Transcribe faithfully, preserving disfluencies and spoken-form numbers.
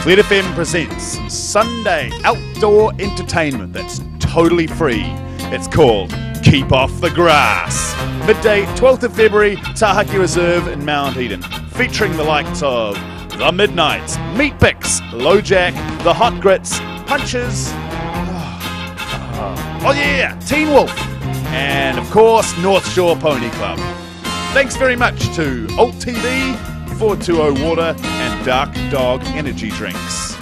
Clear F M presents Sunday outdoor entertainment that's totally free. It's called Keep Off the Grass. Midday, twelfth of February, Tahaki Reserve in Mount Eden. Featuring the likes of The Midnights, Meat Picks, Low Jack, The Hot Grits, Punches, oh yeah, Teen Wolf, and of course North Shore Pony Club. Thanks very much to Alt T V, four two zero Water and Dark Dog Energy Drinks.